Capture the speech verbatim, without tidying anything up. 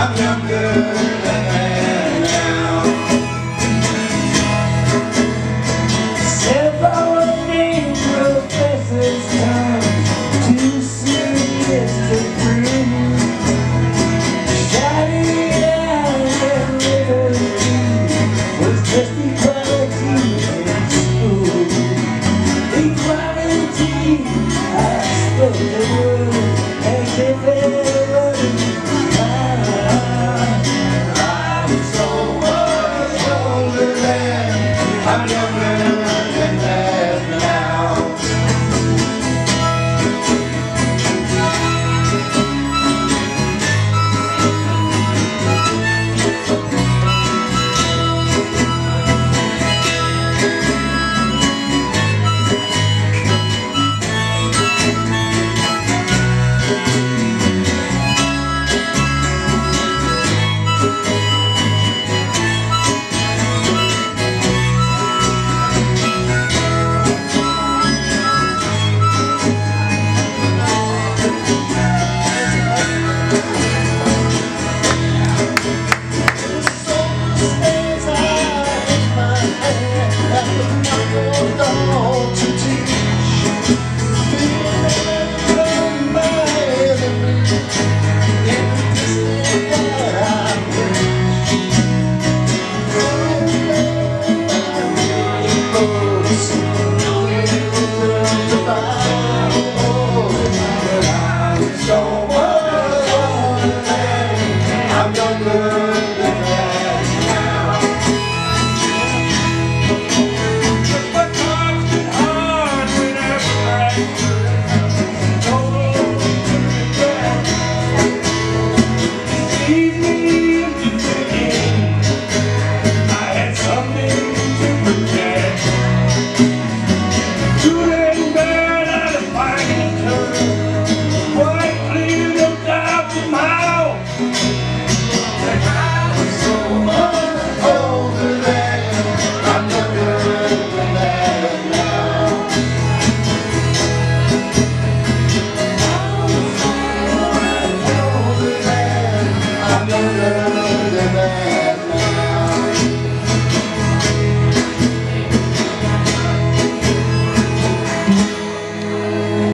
I'm younger than now. Self-awarding professors come too serious to prove. Shouting out that liberty was just equality in school. Equality, I spoke the word as if it was mine. I'm so much older than, I'm younger than that now. So much older than, I'm younger than that now. My time's been hard whenever I total regret. It's easy to forget I had something to protect. Good and bad at a final turn. Quite clear, no doubt tomorrow that I was so much